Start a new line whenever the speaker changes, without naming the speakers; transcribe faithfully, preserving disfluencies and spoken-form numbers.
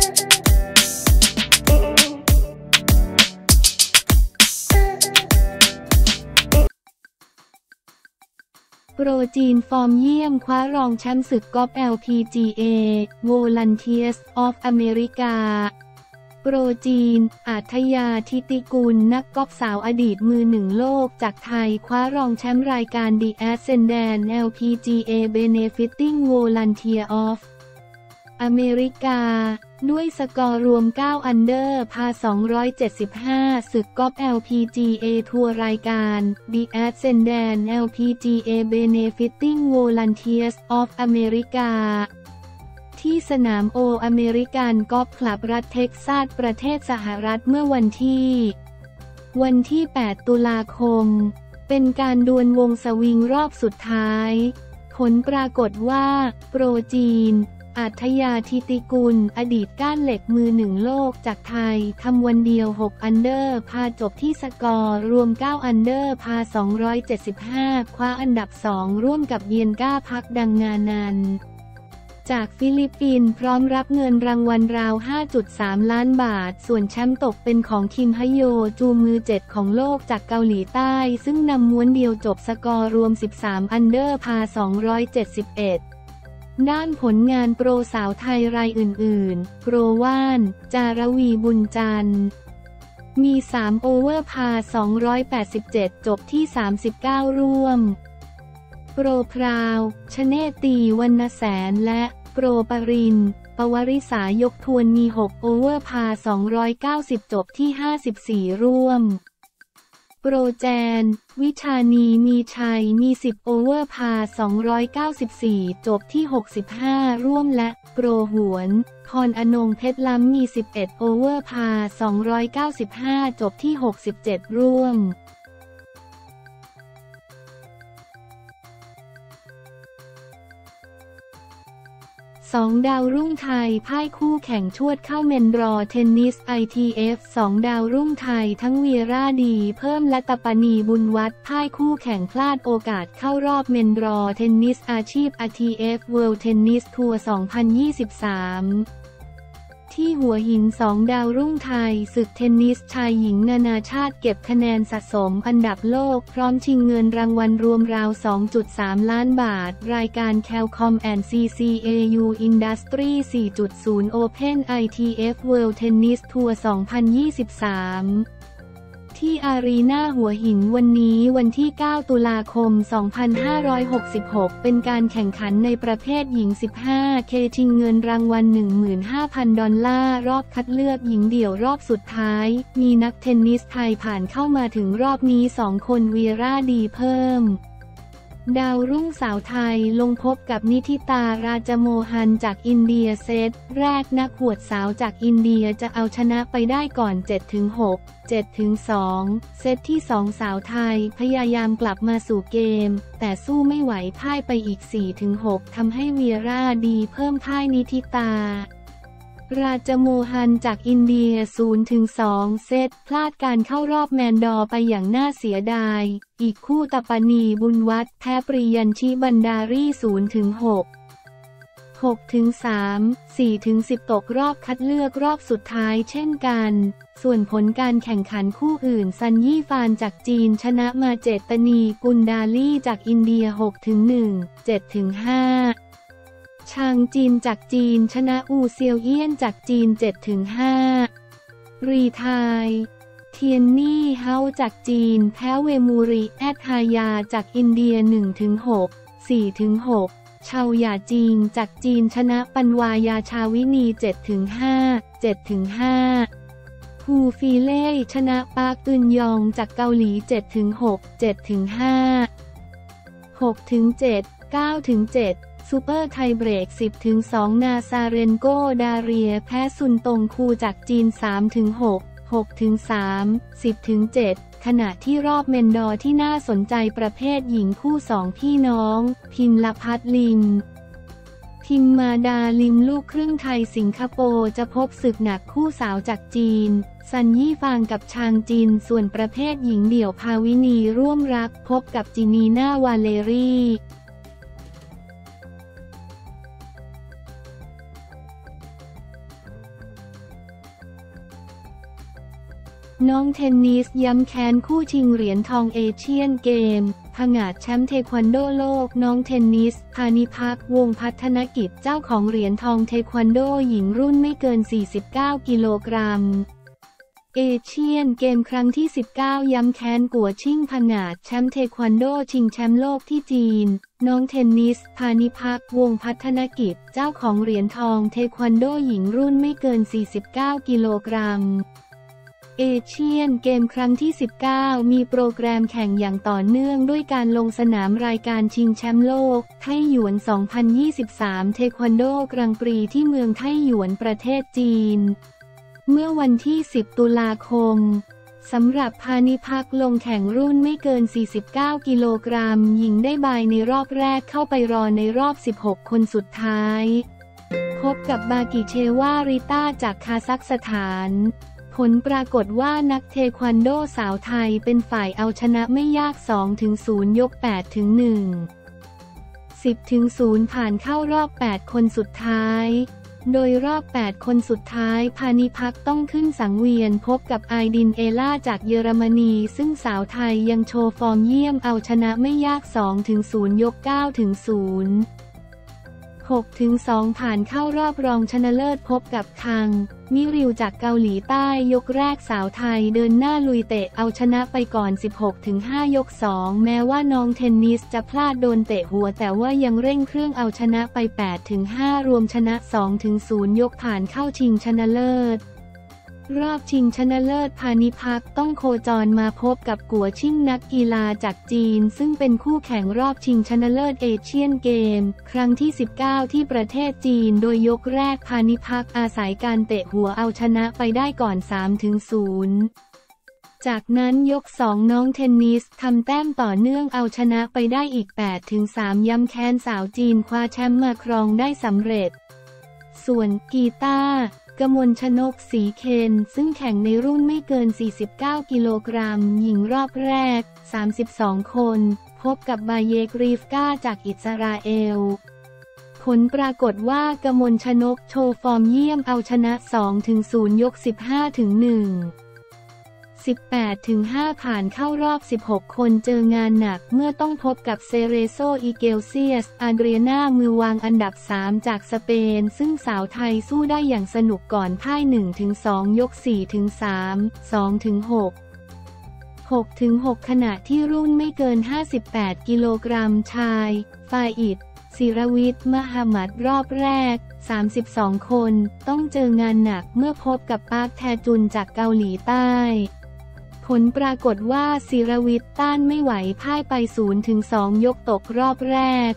โปรจีนฟอร์มเยี่ยมคว้ารองแชมป์ศึกกอล์ฟ แอล พี จี เอ Volunteers of America โปรจีน อาทยา ทิติกุลนักกอล์ฟสาวอดีตมือหนึ่งโลกจากไทยคว้ารองแชมป์รายการ The Ascendant แอล พี จี เอ Benefiting Volunteer of อเมริกาด้วยสกอร์รวมเก้าอันเดอร์พาสองร้อยเจ็ดสิบห้าศึกกอล์ฟ แอล พี จี เอ ทัวร์รายการ The Ascendant แอล พี จี เอ Benefiting Volunteers of America ที่สนามโออเมริกันกอล์ฟคลับรัฐเท็กซัสประเทศสหรัฐเมื่อวันที่วันที่แปดตุลาคมเป็นการดวลวงสวิงรอบสุดท้ายผลปรากฏว่าโปรจีนอาทยา ทิติกุลอดีตก้านเหล็กมือหนึ่งโลกจากไทยทำวันเดียวหกอันเดอร์พาจบที่สกอร์รวมเก้าอันเดอร์พาสองร้อยเจ็ดสิบห้าคว้าอันดับสองร่วมกับเยียนก้าพักดังงานันจากฟิลิปปินส์พร้อมรับเงินรางวัลราว ห้าจุดสาม ล้านบาทส่วนแชมป์ตกเป็นของคิมฮโยจูมือเจ็ดของโลกจากเกาหลีใต้ซึ่งนำม้วนเดียวจบสกอร์รวมสิบสามอันเดอร์พาสองร้อยเจ็ดสิบเอ็ดด้านผลงานโปรสาวไทยรายอื่นๆโปรว่านจารวีบุญจันทร์มีสามโอเวอร์พาสองร้อยแปดสิบเจ็ดจบที่สามสิบเก้าร่วมโปรพราวชเนตีวรรณแสนและโปรปรินปวริษายกทวนมีหกโอเวอร์พาสองร้อยเก้าสิบจบที่ห้าสิบสี่ร่วมโปรแจนวิชานีมีชัยมีสิบโอเวอร์พาสองร้อยเก้าสิบสี่จบที่หกสิบห้าร่วมและโปรหวนพรอนงเพชรล้ำมีสิบเอ็ดโอเวอร์พาสองร้อยเก้าสิบห้าจบที่หกสิบเจ็ดร่วมสองดาวรุ่งไทยพ่ายคู่แข่งชวดเข้าเมนดรอเทนนิส ไอ ที เอฟ สองดาวรุ่งไทยทั้งวีราดีเพิ่มและตปนีบุญวัฒน์พ่ายคู่แข่งพลาดโอกาสเข้ารอบเมนดรอเทนนิสอาชีพ ไอ ที เอฟ World Tennis Tour สองพันยี่สิบสามที่หัวหินสองดาวรุ่งไทยศึกเทนนิสชายหญิงนานาชาติเก็บคะแนนสะสมอันดับโลกพร้อมชิงเงินรางวัลรวมราว สองจุดสาม ล้านบาทรายการ Qualcomm แอนด์ ซี ซี เอ ยู Industry สี่จุดศูนย์ Open ไอ ที เอฟ World Tennis Tour สองพันยี่สิบสามที่อารีนาหัวหินวันนี้วันที่เก้าตุลาคมสองพันห้าร้อยหกสิบหกเป็นการแข่งขันในประเภทหญิง สิบห้า เค ชิงเงินรางวัล หนึ่งหมื่นห้าพัน ดอลลาร์รอบคัดเลือกหญิงเดี่ยวรอบสุดท้ายมีนักเทนนิสไทยผ่านเข้ามาถึงรอบนี้สองคนวีราดีเพิ่มดาวรุ่งสาวไทยลงพบกับนิธิตาราจโมฮันจากอินเดียเซตแรกนักหวดสาวจากอินเดียจะเอาชนะไปได้ก่อน เจ็ดถึงหก เจ็ดถึงสอง เซตที่สองสาวไทยพยายามกลับมาสู่เกมแต่สู้ไม่ไหวพ่ายไปอีก สี่ถึงหก ทำให้วีราดีเพิ่มพ่ายนิธิตาราจโมฮันจากอินเดีย ศูนย์ถึงสอง เซตพลาดการเข้ารอบแมนดอร์ไปอย่างน่าเสียดายอีกคู่ตปนีบุญวัฒน์แพ้ปริยัญชิบันดารี ศูนย์ถึงหก หกถึงสาม สี่ถึงสิบ ตกรอบคัดเลือกรอบสุดท้ายเช่นกันส่วนผลการแข่งขันคู่อื่นซันยี่ฟานจากจีนชนะมาเจตนีกุลดาลี่จากอินเดีย หกถึงหนึ่ง เจ็ดถึงห้าชางจินจากจีนชนะอูเซียวเอี้ยนจากจีน เจ็ดถึงห้า รีไทยเทียนนี่เฮาจากจีนแพ้เวมูริแอดฮายาจากอินเดีย หนึ่งถึงหก สี่ถึงหก ชาวหยาจิงจากจีนชนะปันวายาชาวินี เจ็ดถึงห้า เจ็ดถึงห้า ฮูฟีเล่ชนะปาร์กอึนยองจากเกาหลี เจ็ดถึงหก เจ็ดถึงห้า หกถึงเจ็ด เก้าถึงเจ็ดซูเปอร์ไทยเบรก สิบถึงสอง นาซาเรนโกดาเรียแพ้ซุนตงคูจากจีน สามถึงหก หกถึงสาม สิบถึงเจ็ด ขณะที่รอบเมนดอร์ที่น่าสนใจประเภทหญิงคู่สองพี่น้องพิมลพัฒน์ลิมพิมมาดาลิมลูกครึ่งไทยสิงคโปร์จะพบศึกหนักคู่สาวจากจีนซันยี่ฟางกับชางจินส่วนประเภทหญิงเดี่ยวภาวินีร่วมรักพบกับจินีน่าวาเลรีน้องเทนนิสย้ำแค้นคู่ชิงเหรียญทองเอเชียนเกมผงาดแชมป์เทควันโดโลกน้องเทนนิสพานิพักวงศ์พัฒนกิจเจ้าของเหรียญทองเทควันโดหญิงรุ่นไม่เกินสี่สิบเก้ากิโลกรัมเอเชียนเกมครั้งที่สิบเก้าย้ำแค้นกัวชิ่งผงาดแชมป์เทควันโดชิงแชมป์โลกที่จีนน้องเทนนิสพานิพักวงศ์พัฒนกิจเจ้าของเหรียญทองเทควันโดหญิงรุ่นไม่เกินสี่สิบเก้ากิโลกรัมเอเชียนเกมครั้งที่สิบเก้ามีโปรแกรมแข่งอย่างต่อเนื่องด้วยการลงสนามรายการชิงแชมป์โลกไทหยวนสองพันยี่สิบสามเทควันโดกรังปรีที่เมืองไทหยวนประเทศจีนเมื่อวันที่สิบตุลาคมสำหรับพานิพักลงแข่งรุ่นไม่เกินสี่สิบเก้ากิโลกรัมหญิงได้บายในรอบแรกเข้าไปรอในรอบสิบหกคนสุดท้ายพบกับบากิเชวาริต้าจากคาซัคสถานผลปรากฏว่านักเทควันโดสาวไทยเป็นฝ่ายเอาชนะไม่ยาก สองถึงศูนย์ ยก แปดถึงหนึ่ง สิบถึงศูนย์ ผ่านเข้ารอบ แปด คนสุดท้ายโดยรอบ แปด คนสุดท้ายพานิพักต้องขึ้นสังเวียนพบกับไอดินเอล่าจากเยอรมนีซึ่งสาวไทยยังโชว์ฟอร์มเยี่ยมเอาชนะไม่ยาก สองถึงศูนย์ ยก เก้าถึงศูนย์ หกถึงสอง ผ่านเข้ารอบรองชนะเลิศพบกับคังมิริวจากเกาหลีใต้ยกแรกสาวไทยเดินหน้าลุยเตะเอาชนะไปก่อน สิบหกถึงห้า ยก สอง แม้ว่าน้องเทนนิสจะพลาดโดนเตะหัวแต่ว่ายังเร่งเครื่องเอาชนะไป แปดถึงห้า รวมชนะ สองถึงศูนย์ ยกผ่านเข้าชิงชนะเลิศรอบชิงชนะเลิศพานิพักต้องโคจรมาพบกับกัวชิ่งนักกีฬาจากจีนซึ่งเป็นคู่แข่งรอบชิงชนะเลิศเอเชียนเกมครั้งที่สิบเก้าที่ประเทศจีนโดยยกแรกพานิพักอาศัยการเตะหัวเอาชนะไปได้ก่อน สามถึงศูนย์ จากนั้นยกสองน้องเทนนิสทำแต้มต่อเนื่องเอาชนะไปได้อีก แปดถึงสาม ย้ำแค้นสาวจีนคว้าแชมป์มาครองได้สำเร็จส่วนกีตาร์กมลชนกศรีเคนซึ่งแข่งในรุ่นไม่เกินสี่สิบเก้ากิโลกรัมหญิงรอบแรกสามสิบสองคนพบกับบาเยกรีฟกาจากอิสราเอลผลปรากฏว่ากมลชนกโชว์ฟอร์มเยี่ยมเอาชนะ สองถึงศูนย์ ยก สิบห้าถึงหนึ่ง สิบแปดถึงห้า ผ่านเข้ารอบสิบหกคนเจองานหนักเมื่อต้องพบกับเซเรโซอีเกลเซียสอาเดรียนามือวางอันดับสามจากสเปนซึ่งสาวไทยสู้ได้อย่างสนุกก่อนพ่าย หนึ่งถึงสอง ยก สี่ถึงสาม สองถึงหก หกถึงหก ขณะที่รุ่นไม่เกินห้าสิบแปดกิโลกรัมชายฟาอิดศิรวิทย์มหามัดรอบแรกสามสิบสองคนต้องเจองานหนักเมื่อพบกับปาร์คแทจุนจากเกาหลีใต้ผลปรากฏว่าศิรวิทย์ต้านไม่ไหวพ่ายไป ศูนย์ถึงสอง ยกตกรอบแรก